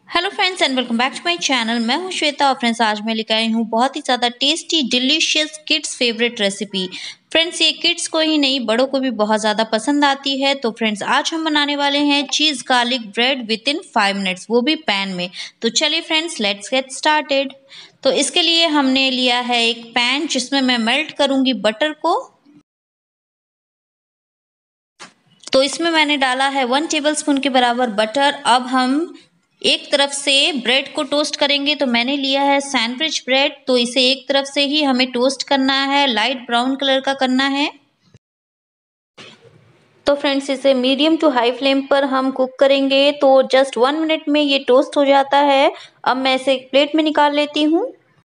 Hello friends and welcome back to my channel. मैं हूं श्वेता और फ्रेंड्स आज मैं लेकर आई हूं बहुत ही ज़्यादा tasty delicious kids favourite recipe. Friends ये किड्स को ही नहीं बड़ों को भी बहुत ज़्यादा पसंद आती है। तो फ्रेंड्स आज हम बनाने वाले हैं cheese garlic bread within 5 minutes, वो भी पैन में। तो चलिए फ्रेंड्स लेट्स गेट स्टार्टेड। तो इसके लिए हमने लिया है एक पैन जिसमें मैं मेल्ट करूँगी बटर को। तो इसमें मैंने डाला है 1 टेबलस्पून के बराबर बटर। अब हम एक तरफ से ब्रेड को टोस्ट करेंगे। तो मैंने लिया है सैंडविच ब्रेड, तो इसे एक तरफ से ही हमें टोस्ट करना है, लाइट ब्राउन कलर का करना है। तो फ्रेंड्स इसे मीडियम टू हाई फ्लेम पर हम कुक करेंगे। तो जस्ट 1 मिनट में ये टोस्ट हो जाता है। अब मैं इसे एक प्लेट में निकाल लेती हूँ।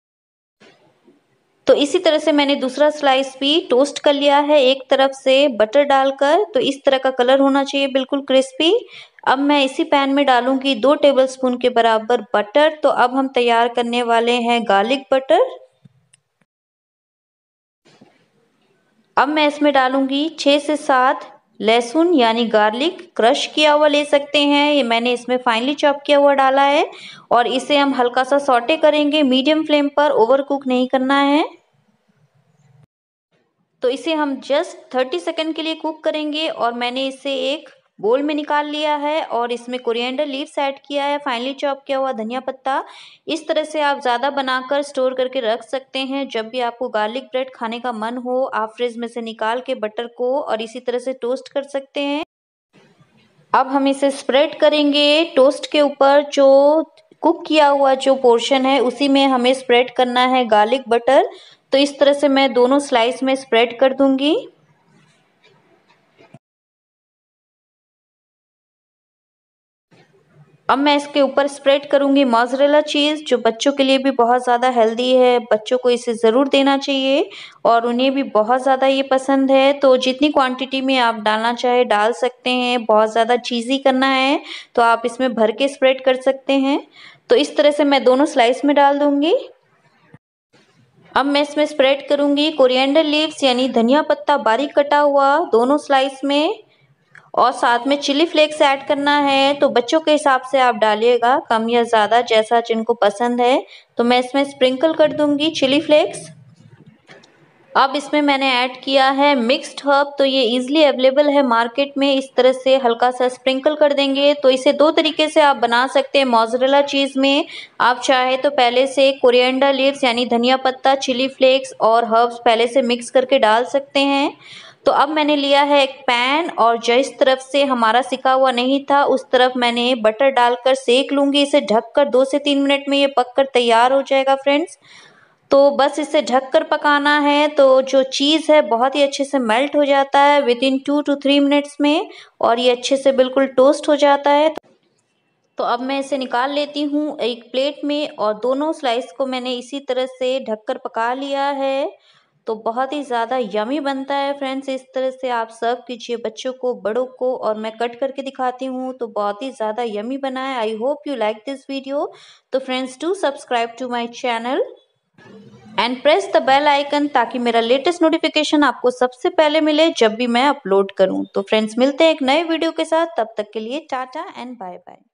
तो इसी तरह से मैंने दूसरा स्लाइस भी टोस्ट कर लिया है एक तरफ से बटर डालकर। तो इस तरह का कलर होना चाहिए, बिल्कुल क्रिस्पी। अब मैं इसी पैन में डालूंगी 2 टेबलस्पून के बराबर बटर। तो अब हम तैयार करने वाले हैं गार्लिक बटर। अब मैं इसमें डालूंगी 6 से 7 लहसुन यानी गार्लिक, क्रश किया हुआ ले सकते हैं। ये मैंने इसमें फाइनली चॉप किया हुआ डाला है और इसे हम हल्का सा सॉटे करेंगे मीडियम फ्लेम पर, ओवर कुक नहीं करना है। तो इसे हम जस्ट 30 सेकंड के लिए कुक करेंगे और मैंने इसे एक बोल में निकाल लिया है और इसमें कोरिएंडर लीव्स ऐड किया है, फाइनली चॉप किया हुआ धनिया पत्ता। इस तरह से आप ज़्यादा बनाकर स्टोर करके रख सकते हैं। जब भी आपको गार्लिक ब्रेड खाने का मन हो आप फ्रिज में से निकाल के बटर को और इसी तरह से टोस्ट कर सकते हैं। अब हम इसे स्प्रेड करेंगे टोस्ट के ऊपर। जो कुक किया हुआ जो पोर्शन है उसी में हमें स्प्रेड करना है गार्लिक बटर। तो इस तरह से मैं दोनों स्लाइस में स्प्रेड कर दूंगी। अब मैं इसके ऊपर स्प्रेड करूंगी मोज़रेला चीज़, जो बच्चों के लिए भी बहुत ज़्यादा हेल्दी है। बच्चों को इसे ज़रूर देना चाहिए और उन्हें भी बहुत ज़्यादा ये पसंद है। तो जितनी क्वांटिटी में आप डालना चाहे डाल सकते हैं। बहुत ज़्यादा चीज़ी करना है तो आप इसमें भर के स्प्रेड कर सकते हैं। तो इस तरह से मैं दोनों स्लाइस में डाल दूंगी। अब मैं इसमें स्प्रेड करूंगी कोरिएंडर लीव्स यानी धनिया पत्ता बारीक कटा हुआ दोनों स्लाइस में, और साथ में चिली फ्लेक्स ऐड करना है। तो बच्चों के हिसाब से आप डालिएगा कम या ज़्यादा, जैसा जिनको पसंद है। तो मैं इसमें स्प्रिंकल कर दूंगी चिली फ्लेक्स। अब इसमें मैंने ऐड किया है मिक्स्ड हर्ब, तो ये इजीली अवेलेबल है मार्केट में। इस तरह से हल्का सा स्प्रिंकल कर देंगे। तो इसे 2 तरीके से आप बना सकते हैं मोज़रेला चीज़ में। आप चाहे तो पहले से कोरिएंडर लीव्स यानी धनिया पत्ता, चिली फ्लेक्स और हर्ब्स पहले से मिक्स करके डाल सकते हैं। तो अब मैंने लिया है एक पैन और जिस तरफ से हमारा सिका हुआ नहीं था उस तरफ मैंने बटर डालकर सेक लूँगी। इसे ढककर 2 से 3 मिनट में ये पककर तैयार हो जाएगा फ्रेंड्स। तो बस इसे ढककर पकाना है। तो जो चीज़ है बहुत ही अच्छे से मेल्ट हो जाता है विद इन 2 to 3 मिनट्स में और ये अच्छे से बिल्कुल टोस्ट हो जाता है। तो अब मैं इसे निकाल लेती हूँ एक प्लेट में और दोनों स्लाइस को मैंने इसी तरह से ढककर पका लिया है। तो बहुत ही ज़्यादा यमी बनता है फ्रेंड्स। इस तरह से आप सर्व कीजिए बच्चों को, बड़ों को। और मैं कट करके दिखाती हूँ तो बहुत ही ज़्यादा यमी बना है। I hope you like this video. तो friends do subscribe to my channel and press the bell icon ताकि मेरा लेटेस्ट नोटिफिकेशन आपको सबसे पहले मिले जब भी मैं अपलोड करूं। तो फ्रेंड्स मिलते हैं एक नए वीडियो के साथ, तब तक के लिए टाटा एंड बाय बाय।